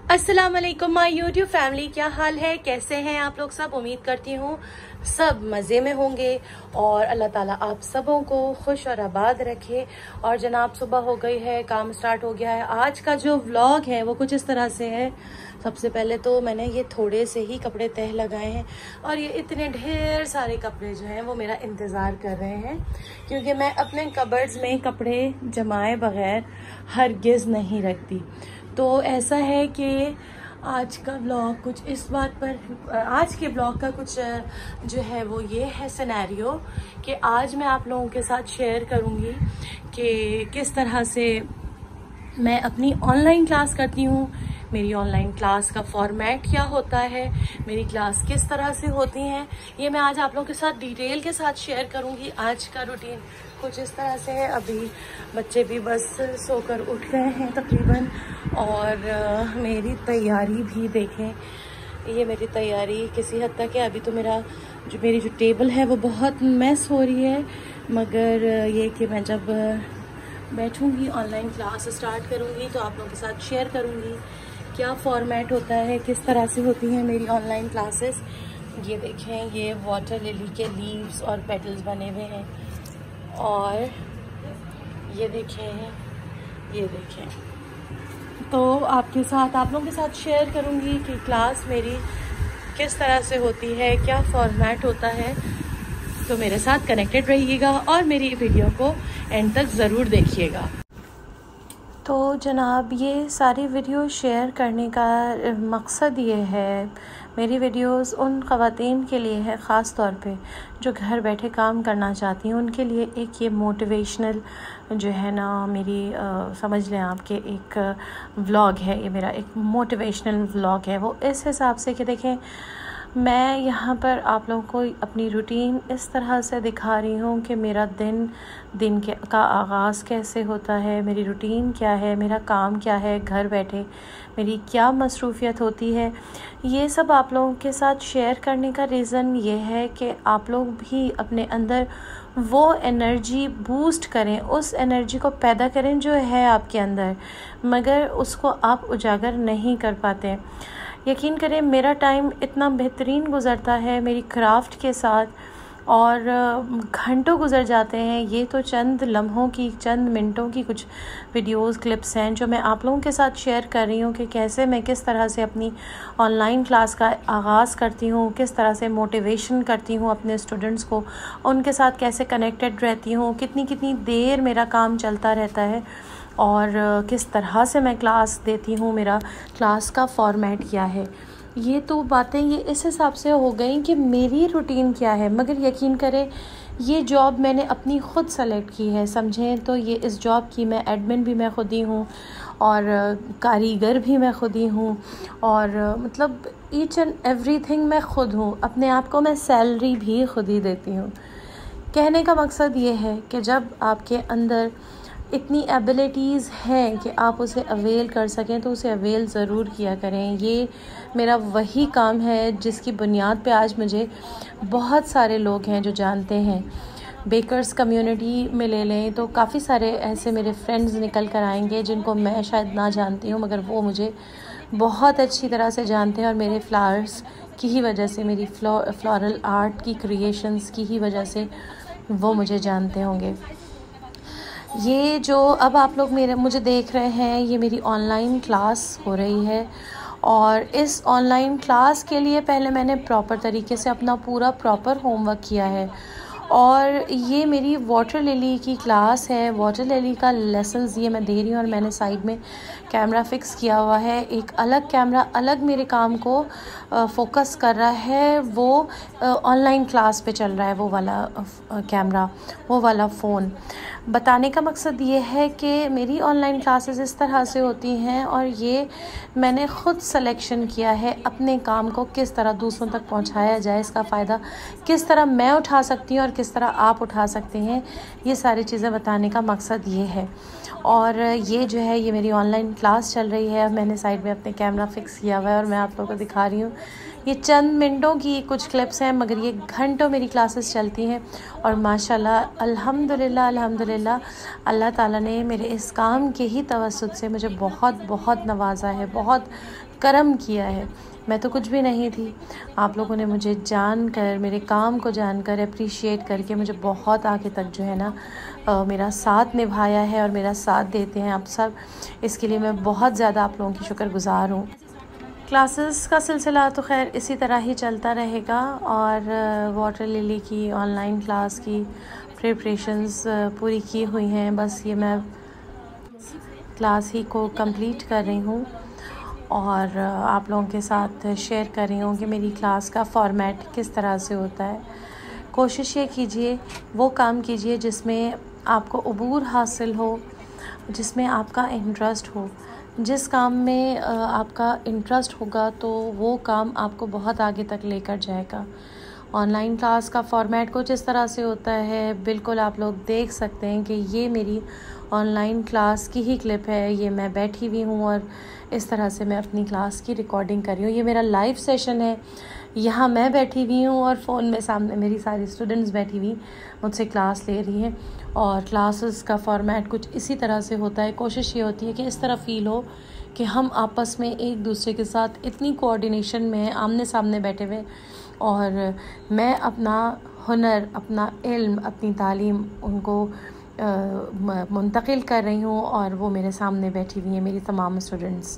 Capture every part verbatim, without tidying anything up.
अस्सलाम वालेकुम my YouTube family, क्या हाल है, कैसे हैं आप लोग सब। उम्मीद करती हूँ सब मज़े में होंगे और अल्लाह ताला आप सबों को खुश और आबाद रखे। और जनाब सुबह हो गई है, काम स्टार्ट हो गया है। आज का जो व्लॉग है वो कुछ इस तरह से है। सबसे पहले तो मैंने ये थोड़े से ही कपड़े तह लगाए हैं और ये इतने ढेर सारे कपड़े जो हैं वो मेरा इंतज़ार कर रहे हैं, क्योंकि मैं अपने कबर्ड्स में कपड़े जमाए बगैर हरगिज़ नहीं रखती। तो ऐसा है कि आज का ब्लॉग कुछ इस बात पर, आज के ब्लॉग का कुछ जो है वो ये है सिनेरियो कि आज मैं आप लोगों के साथ शेयर करूँगी कि किस तरह से मैं अपनी ऑनलाइन क्लास करती हूँ, मेरी ऑनलाइन क्लास का फॉर्मेट क्या होता है, मेरी क्लास किस तरह से होती हैं। ये मैं आज आप लोगों के साथ डिटेल के साथ शेयर करूँगी। आज का रूटीन कुछ इस तरह से है। अभी बच्चे भी बस सोकर उठ गए हैं तकरीबन, और आ, मेरी तैयारी भी देखें। ये मेरी तैयारी किसी हद तक है। अभी तो मेरा जो मेरी जो टेबल है वो बहुत मैस हो रही है, मगर ये कि मैं जब बैठूंगी ऑनलाइन क्लास स्टार्ट करूंगी तो आप लोगों के साथ शेयर करूंगी क्या फॉर्मेट होता है, किस तरह से होती हैं मेरी ऑनलाइन क्लासेस। ये देखें, ये वाटर लिली के लीव्स और पेटल्स बने हुए हैं, और ये देखें, ये देखें। तो आपके साथ आप लोगों के साथ शेयर करूंगी कि क्लास मेरी किस तरह से होती है, क्या फॉर्मेट होता है। तो मेरे साथ कनेक्टेड रहिएगा और मेरी वीडियो को एंड तक ज़रूर देखिएगा। तो जनाब, ये सारी वीडियो शेयर करने का मकसद ये है, मेरी वीडियोस उन ख़वातीन के लिए है ख़ास तौर पे जो घर बैठे काम करना चाहती हैं। उनके लिए एक ये मोटिवेशनल जो है ना, मेरी आ, समझ लें आपके एक व्लॉग है। ये मेरा एक मोटिवेशनल व्लॉग है। वो इस हिसाब से कि देखें, मैं यहाँ पर आप लोगों को अपनी रूटीन इस तरह से दिखा रही हूँ कि मेरा दिन दिन के का आगाज़ कैसे होता है, मेरी रूटीन क्या है, मेरा काम क्या है, घर बैठे मेरी क्या मसरूफ़ियत होती है। ये सब आप लोगों के साथ शेयर करने का रीज़न ये है कि आप लोग भी अपने अंदर वो एनर्जी बूस्ट करें, उस एनर्जी को पैदा करें जो है आपके अंदर, मगर उसको आप उजागर नहीं कर पाते। यकीन करें, मेरा टाइम इतना बेहतरीन गुज़रता है मेरी क्राफ्ट के साथ, और घंटों गुज़र जाते हैं। ये तो चंद लम्हों की, चंद मिनटों की कुछ वीडियोस क्लिप्स हैं जो मैं आप लोगों के साथ शेयर कर रही हूँ कि कैसे मैं किस तरह से अपनी ऑनलाइन क्लास का आगाज़ करती हूँ, किस तरह से मोटिवेशन करती हूँ अपने स्टूडेंट्स को, उनके साथ कैसे कनेक्टेड रहती हूँ, कितनी कितनी देर मेरा काम चलता रहता है, और किस तरह से मैं क्लास देती हूँ, मेरा क्लास का फॉर्मेट क्या है। ये तो बातें ये इस हिसाब से हो गई कि मेरी रूटीन क्या है। मगर यकीन करें, ये जॉब मैंने अपनी ख़ुद सेलेक्ट की है, समझें। तो ये इस जॉब की मैं एडमिन भी मैं ख़ुद ही हूँ और कारीगर भी मैं ख़ुद ही हूँ, और मतलब ईच एंड एवरीथिंग मैं ख़ुद हूँ। अपने आप को मैं सैलरी भी ख़ुद ही देती हूँ। कहने का मकसद ये है कि जब आपके अंदर इतनी एबिलिटीज़ हैं कि आप उसे अवेल कर सकें तो उसे अवेल ज़रूर किया करें। ये मेरा वही काम है जिसकी बुनियाद पे आज मुझे बहुत सारे लोग हैं जो जानते हैं। बेकर्स कम्युनिटी में ले लें तो काफ़ी सारे ऐसे मेरे फ्रेंड्स निकल कर आएंगे जिनको मैं शायद ना जानती हूँ, मगर वो मुझे बहुत अच्छी तरह से जानते हैं, और मेरे फ्लावर्स की ही वजह से, मेरी फ्लो फ्लोरल आर्ट की क्रिएशंस की ही वजह से वो मुझे जानते होंगे। ये जो अब आप लोग मेरे मुझे देख रहे हैं, ये मेरी ऑनलाइन क्लास हो रही है, और इस ऑनलाइन क्लास के लिए पहले मैंने प्रॉपर तरीके से अपना पूरा प्रॉपर होमवर्क किया है। और ये मेरी वाटर लिली की क्लास है। वाटर लिली का लेसन्स ये मैं दे रही हूँ, और मैंने साइड में कैमरा फिक्स किया हुआ है। एक अलग कैमरा अलग मेरे काम को फोकस कर रहा है, वो ऑनलाइन क्लास पे चल रहा है, वो वाला कैमरा, वो वाला फ़ोन। बताने का मकसद ये है कि मेरी ऑनलाइन क्लासेस इस तरह से होती हैं, और ये मैंने ख़ुद सिलेक्शन किया है अपने काम को किस तरह दूसरों तक पहुंचाया जाए, इसका फ़ायदा किस तरह मैं उठा सकती हूँ और किस तरह आप उठा सकते हैं। ये सारी चीज़ें बताने का मकसद ये है। और ये जो है, ये मेरी ऑनलाइन क्लास चल रही है। मैंने साइड में अपने कैमरा फिक्स किया हुआ है और मैं आप लोगों को दिखा रही हूँ ये चंद मिनटों की कुछ क्लिप्स हैं, मगर ये घंटों मेरी क्लासेस चलती हैं। और माशाल्लाह अल्हम्दुलिल्लाह अल्हम्दुलिल्लाह अल्लाह ताला ने मेरे इस काम के ही तवस्सुत से मुझे बहुत बहुत नवाजा है, बहुत करम किया है। मैं तो कुछ भी नहीं थी, आप लोगों ने मुझे जानकर, मेरे काम को जानकर, अप्रिशिएट करके मुझे बहुत आगे तक जो है ना आ, मेरा साथ निभाया है और मेरा साथ देते हैं आप सब। इसके लिए मैं बहुत ज़्यादा आप लोगों की शुक्रगुज़ार हूँ। क्लासेस का सिलसिला तो खैर इसी तरह ही चलता रहेगा और वाटर लिली की ऑनलाइन क्लास की प्रिपरेशंस पूरी की हुई हैं। बस ये मैं क्लास ही को कंप्लीट कर रही हूँ और आप लोगों के साथ शेयर कर रही हूँ कि मेरी क्लास का फॉर्मेट किस तरह से होता है। कोशिश ये कीजिए, वो काम कीजिए जिसमें आपको अबूर हासिल हो, जिसमें आपका इंटरेस्ट हो। जिस काम में आपका इंटरेस्ट होगा तो वो काम आपको बहुत आगे तक लेकर जाएगा। ऑनलाइन क्लास का फॉर्मेट कुछ इस तरह से होता है, बिल्कुल आप लोग देख सकते हैं कि ये मेरी ऑनलाइन क्लास की ही क्लिप है। ये मैं बैठी हुई हूँ और इस तरह से मैं अपनी क्लास की रिकॉर्डिंग कर रही हूँ। ये मेरा लाइव सेशन है, यहाँ मैं बैठी हुई हूँ और फ़ोन में सामने मेरी सारी स्टूडेंट्स बैठी हुई मुझसे क्लास ले रही हैं। और क्लासेस का फॉर्मेट कुछ इसी तरह से होता है। कोशिश ये होती है कि इस तरह फ़ील हो कि हम आपस में एक दूसरे के साथ इतनी कोऑर्डिनेशन में हैं, आमने सामने बैठे हुए, और मैं अपना हुनर, अपना इल्म, अपनी तालीम उनको मुंतकिल कर रही हूँ और वो मेरे सामने बैठी हुई हैं मेरी तमाम स्टूडेंट्स।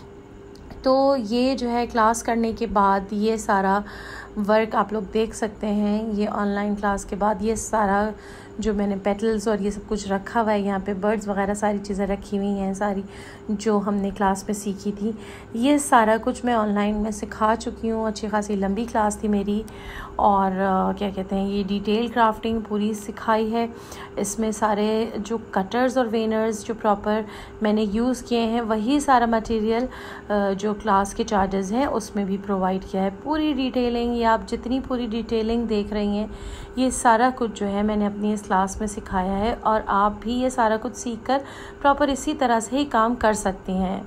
तो ये जो है क्लास करने के बाद ये सारा वर्क आप लोग देख सकते हैं। ये ऑनलाइन क्लास के बाद ये सारा जो मैंने पेटल्स और ये सब कुछ रखा हुआ है, यहाँ पे बर्ड्स वगैरह सारी चीज़ें रखी हुई हैं, सारी जो हमने क्लास में सीखी थी, ये सारा कुछ मैं ऑनलाइन में सिखा चुकी हूँ। अच्छी खासी लंबी क्लास थी मेरी और आ, क्या कहते हैं, ये डिटेल क्राफ्टिंग पूरी सिखाई है। इसमें सारे जो कटर्स और वेनर्स जो प्रॉपर मैंने यूज़ किए हैं, वही सारा मटेरियल जो क्लास के चार्जेस हैं उसमें भी प्रोवाइड किया है। पूरी डिटेलिंग, ये आप जितनी पूरी डिटेलिंग देख रही हैं, ये सारा कुछ जो है मैंने अपनी इस क्लास में सिखाया है और आप भी ये सारा कुछ सीखकर प्रॉपर इसी तरह से ही काम कर सकती हैं।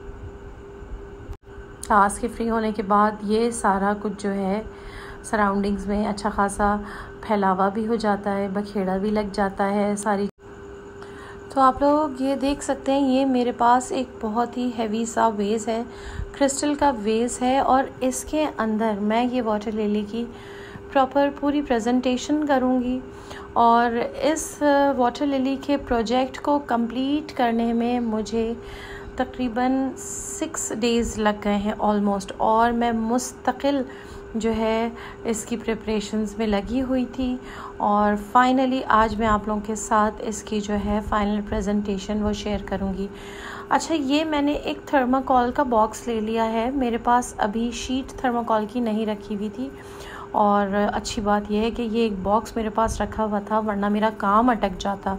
क्लास के फ्री होने के बाद ये सारा कुछ जो है सराउंडिंग्स में अच्छा खासा फैलावा भी हो जाता है, बखेड़ा भी लग जाता है सारी। तो आप लोग ये देख सकते हैं, ये मेरे पास एक बहुत ही हैवी सा वेस है, क्रिस्टल का वेस है और इसके अंदर मैं ये वाटर लिली की प्रॉपर पूरी प्रेजेंटेशन करूँगी। और इस वाटर लिली के प्रोजेक्ट को कंप्लीट करने में मुझे तकरीबन सिक्स डेज़ लग गए हैं ऑलमोस्ट, और मैं मुस्तकिल जो है इसकी प्रिपरेशंस में लगी हुई थी। और फाइनली आज मैं आप लोगों के साथ इसकी जो है फाइनल प्रेजेंटेशन वो शेयर करूँगी। अच्छा, ये मैंने एक थर्माकोल का बॉक्स ले लिया है, मेरे पास अभी शीट थर्माकोल की नहीं रखी हुई थी। और अच्छी बात यह है कि ये एक बॉक्स मेरे पास रखा हुआ था, वरना मेरा काम अटक जाता।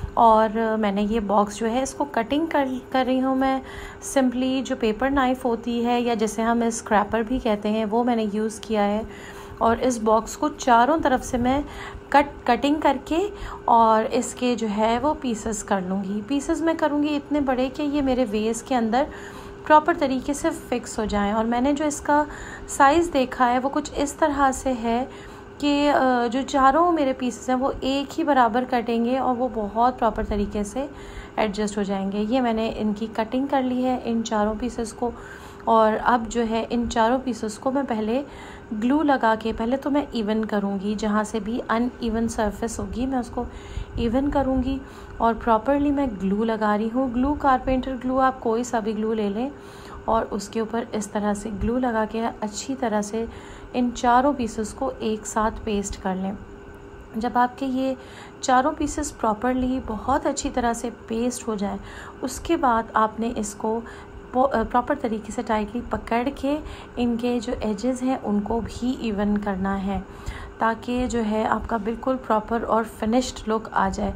और मैंने ये बॉक्स जो है इसको कटिंग कर कर रही हूँ मैं। सिंपली जो पेपर नाइफ़ होती है या जैसे हम स्क्रैपर भी कहते हैं, वो मैंने यूज़ किया है। और इस बॉक्स को चारों तरफ से मैं कट कटिंग करके और इसके जो है वो पीसेस कर लूँगी। पीसेस मैं करूँगी इतने बड़े कि ये मेरे वेस के अंदर प्रॉपर तरीके से फ़िक्स हो जाएं। और मैंने जो इसका साइज़ देखा है वो कुछ इस तरह से है कि जो चारों मेरे पीसेस हैं वो एक ही बराबर कटेंगे और वो बहुत प्रॉपर तरीके से एडजस्ट हो जाएंगे। ये मैंने इनकी कटिंग कर ली है, इन चारों पीसेस को। और अब जो है इन चारों पीसेस को मैं पहले ग्लू लगा के, पहले तो मैं इवन करूँगी, जहाँ से भी अनइवन सरफेस होगी मैं उसको इवन करूँगी। और प्रॉपरली मैं ग्लू लगा रही हूँ। ग्लू कारपेंटर ग्लू, आप कोई सा भी ग्लू ले लें और उसके ऊपर इस तरह से ग्लू लगा के अच्छी तरह से इन चारों पीसेस को एक साथ पेस्ट कर लें। जब आपके ये चारों पीसेस प्रॉपरली बहुत अच्छी तरह से पेस्ट हो जाए, उसके बाद आपने इसको प्रॉपर तरीके से टाइटली पकड़ के इनके जो एजेस हैं उनको भी इवन करना है, ताकि जो है आपका बिल्कुल प्रॉपर और फिनिश्ड लुक आ जाए।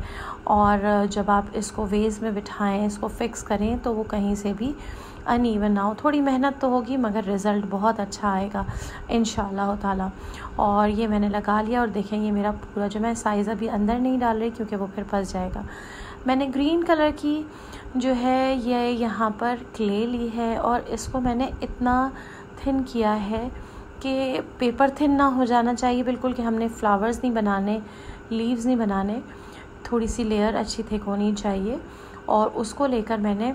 और जब आप इसको वेज में बिठाएं, इसको फिक्स करें, तो वो कहीं से भी अनइवन ना हो। थोड़ी मेहनत तो होगी मगर रिज़ल्ट बहुत अच्छा आएगा इंशाअल्लाह ताला। और ये मैंने लगा लिया और देखें ये मेरा पूरा जो, मैं साइज़ अभी अंदर नहीं डाल रही क्योंकि वो फिर फंस जाएगा। मैंने ग्रीन कलर की जो है ये यहाँ पर क्ले ली है और इसको मैंने इतना थिन किया है कि पेपर थिन ना हो जाना चाहिए बिल्कुल, कि हमने फ्लावर्स नहीं बनाने, लीव्स नहीं बनाने, थोड़ी सी लेयर अच्छी थिक होनी चाहिए। और उसको लेकर मैंने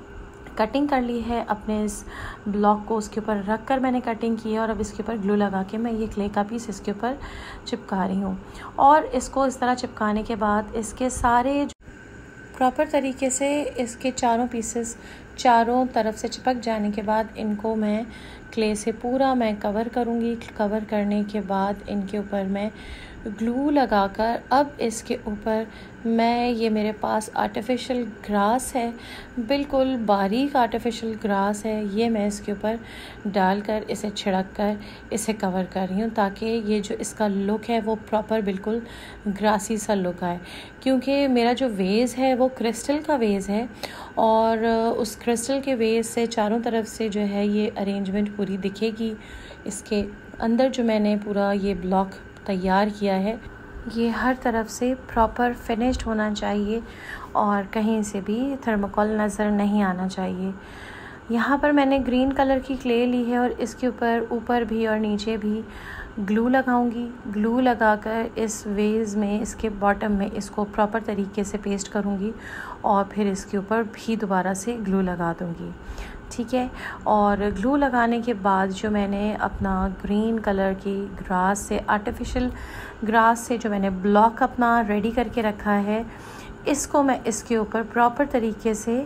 कटिंग कर ली है अपने इस ब्लॉक को, उसके ऊपर रख कर मैंने कटिंग की है। और अब इसके ऊपर ग्लू लगा के मैं ये क्ले का पीस इसके ऊपर चिपका रही हूँ। और इसको इस तरह चिपकाने के बाद इसके सारे प्रॉपर तरीके से इसके चारों पीसेस चारों तरफ से चिपक जाने के बाद इनको मैं क्ले से पूरा मैं कवर करूँगी। कवर करने के बाद इनके ऊपर मैं ग्लू लगाकर अब इसके ऊपर मैं, ये मेरे पास आर्टिफिशियल ग्रास है, बिल्कुल बारीक आर्टिफिशियल ग्रास है, ये मैं इसके ऊपर डालकर इसे छिड़क कर इसे कवर कर रही हूँ, ताकि ये जो इसका लुक है वो प्रॉपर बिल्कुल ग्रासी सा लुक आए। क्योंकि मेरा जो वेज है वो क्रिस्टल का वेज है, और उस क्रिस्टल के वेज से चारों तरफ से जो है ये अरेंजमेंट पूरी दिखेगी। इसके अंदर जो मैंने पूरा ये ब्लॉक तैयार किया है ये हर तरफ से प्रॉपर फिनिश्ड होना चाहिए और कहीं से भी थर्मोकोल नज़र नहीं आना चाहिए। यहाँ पर मैंने ग्रीन कलर की क्ले ली है और इसके ऊपर ऊपर भी और नीचे भी ग्लू लगाऊंगी। ग्लू लगाकर इस वेज में, इसके बॉटम में इसको प्रॉपर तरीके से पेस्ट करूँगी और फिर इसके ऊपर भी दोबारा से ग्लू लगा दूँगी। ठीक है। और ग्लू लगाने के बाद जो मैंने अपना ग्रीन कलर की ग्रास से, आर्टिफिशियल ग्रास से जो मैंने ब्लॉक अपना रेडी करके रखा है, इसको मैं इसके ऊपर प्रॉपर तरीके से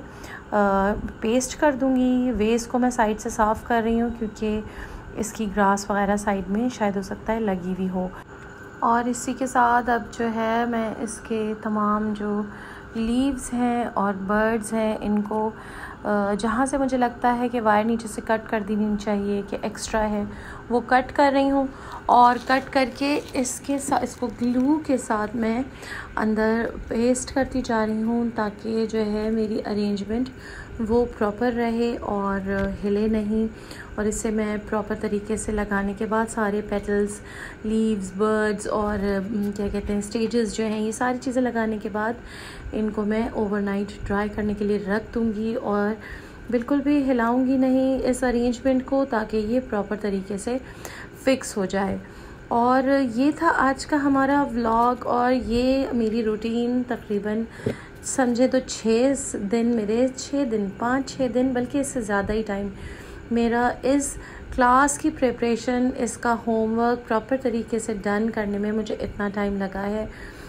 आ, पेस्ट कर दूंगी। वेस को मैं साइड से साफ़ कर रही हूँ क्योंकि इसकी ग्रास वगैरह साइड में शायद हो सकता है लगी हुई हो। और इसी के साथ अब जो है मैं इसके तमाम जो लीव्स हैं और बर्ड्स हैं, इनको जहाँ से मुझे लगता है कि वायर नीचे से कट कर देनी चाहिए कि एक्स्ट्रा है, वो कट कर रही हूँ। और कट करके इसके साथ, इसको ग्लू के साथ मैं अंदर पेस्ट करती जा रही हूँ ताकि जो है मेरी अरेंजमेंट वो प्रॉपर रहे और हिले नहीं। और इसे मैं प्रॉपर तरीके से लगाने के बाद सारे पेटल्स, लीव्स, बर्ड्स और क्या कहते हैं स्टेजेस जो हैं, ये सारी चीज़ें लगाने के बाद इनको मैं ओवरनाइट ड्राई करने के लिए रख दूँगी और बिल्कुल भी हिलाऊंगी नहीं इस अरेंजमेंट को, ताकि ये प्रॉपर तरीके से फिक्स हो जाए। और ये था आज का हमारा व्लॉग और ये मेरी रूटीन तकरीबन समझे तो छः दिन मेरे छः दिन पाँच छः दिन बल्कि इससे ज़्यादा ही टाइम मेरा इस क्लास की प्रिपरेशन, इसका होमवर्क प्रॉपर तरीके से डन करने में मुझे इतना टाइम लगा है।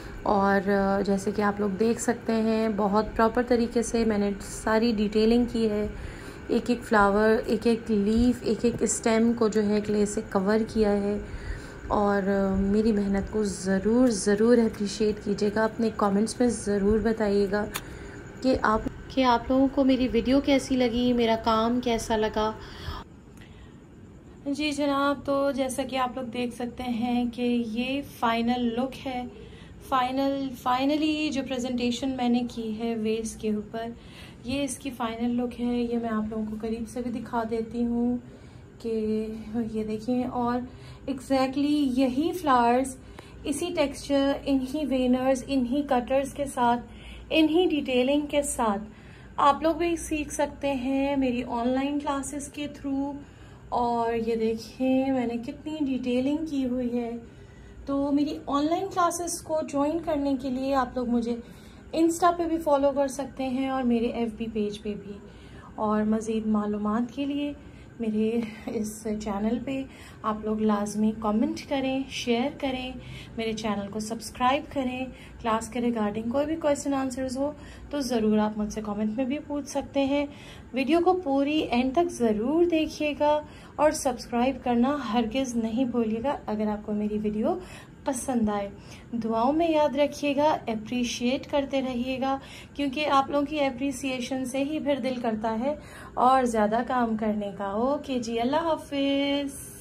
और जैसे कि आप लोग देख सकते हैं बहुत प्रॉपर तरीके से मैंने सारी डिटेलिंग की है। एक एक फ्लावर, एक एक लीफ, एक एक स्टेम को जो है क्ले से कवर किया है। और मेरी मेहनत को ज़रूर ज़रूर अप्रिशिएट कीजिएगा, अपने कमेंट्स में ज़रूर बताइएगा कि आप कि आप लोगों को मेरी वीडियो कैसी लगी, मेरा काम कैसा लगा। जी जनाब, तो जैसा कि आप लोग देख सकते हैं कि ये फाइनल लुक है। फाइनल फाइनली जो प्रेजेंटेशन मैंने की है वेस के ऊपर, ये इसकी फाइनल लुक है। ये मैं आप लोगों को करीब से भी दिखा देती हूँ कि ये देखिए। और एग्जैक्टली यही फ्लावर्स, इसी टेक्सचर, इन्हीं वेनर्स, इन्हीं कटर्स के साथ, इन्हीं डिटेलिंग के साथ आप लोग भी सीख सकते हैं मेरी ऑनलाइन क्लासेस के थ्रू। और ये देखिए मैंने कितनी डिटेलिंग की हुई है। तो मेरी ऑनलाइन क्लासेस को ज्वाइन करने के लिए आप लोग मुझे इंस्टा पे भी फॉलो कर सकते हैं और मेरे एफबी पेज पे भी। और मज़ीद मालूमात के लिए मेरे इस चैनल पे आप लोग लाजमी कमेंट करें, शेयर करें, मेरे चैनल को सब्सक्राइब करें। क्लास के रिगार्डिंग कोई भी क्वेश्चन आंसर्स हो तो ज़रूर आप मुझसे कमेंट में भी पूछ सकते हैं। वीडियो को पूरी एंड तक ज़रूर देखिएगा और सब्सक्राइब करना हरगिज़ नहीं भूलिएगा अगर आपको मेरी वीडियो पसंद आए। दुआओं में याद रखिएगा, अप्रिशिएट करते रहिएगा, क्योंकि आप लोगों की अप्रिसिएशन से ही फिर दिल करता है और ज़्यादा काम करने का। ओके जी, अल्लाह हाफिज़।